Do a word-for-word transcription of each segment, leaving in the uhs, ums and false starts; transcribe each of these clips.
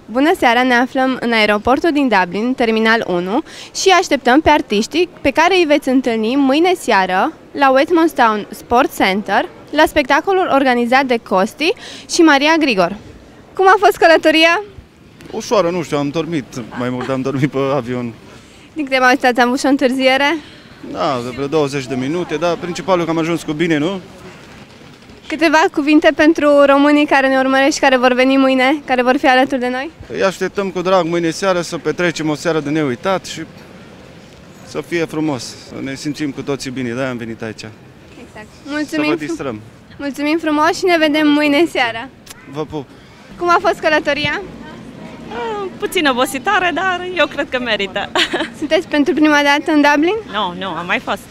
Bună seara, ne aflăm în aeroportul din Dublin, Terminal unu, și așteptăm pe artiștii pe care îi veți întâlni mâine seară la Westmostown Sport Center, la spectacolul organizat de Costi și Maria Grigor. Cum a fost călătoria? Ușoară, nu știu, am dormit mai mult, am dormit pe avion. Din câte m-am uitat, am avut și o întârziere? Da, de vreo douăzeci de minute, dar principalul că am ajuns cu bine, nu? Câteva cuvinte pentru românii care ne urmăresc și care vor veni mâine, care vor fi alături de noi? Îi așteptăm cu drag mâine seară să petrecem o seară de neuitat și să fie frumos, să ne simțim cu toții bine, de-aia am venit aici. Exact. Mulțumim, să vă distrăm. Mulțumim frumos și ne vedem mâine seara. Vă pup! Cum a fost călătoria? Puțin obositoare, dar eu cred că merită. Sunteți pentru prima dată în Dublin? Nu, nu, am mai fost.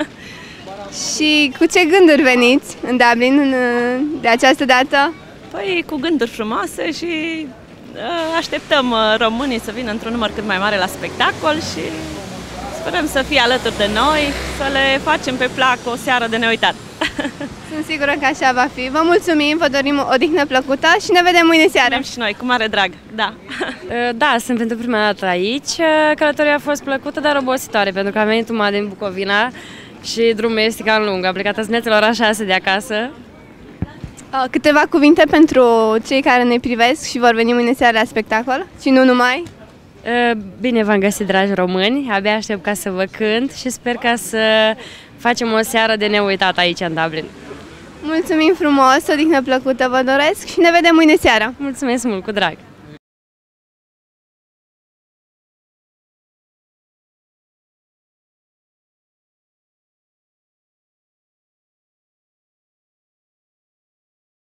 Și cu ce gânduri veniți în Dublin în, de această dată? Păi cu gânduri frumoase și așteptăm românii să vină într-un număr cât mai mare la spectacol și sperăm să fie alături de noi, să le facem pe plac o seară de neuitat. Sunt sigură că așa va fi. Vă mulțumim, vă dorim o odihnă plăcută și ne vedem mâine seară. Vedem și noi, cu mare drag, da. Da, sunt pentru prima dată aici. Călătoria a fost plăcută, dar obositoare, pentru că am venit numai din Bucovina și drumul este cam lung. Am plecat azi la ora șase de acasă. Câteva cuvinte pentru cei care ne privesc și vor veni mâine seară la spectacol și nu numai. Bine v-am găsit, dragi români, abia aștept ca să vă cânt și sper ca să facem o seară de neuitat aici în Dublin. Mulțumim frumos, o odihnă plăcută vă doresc și ne vedem mâine seara. Mulțumesc mult, cu drag!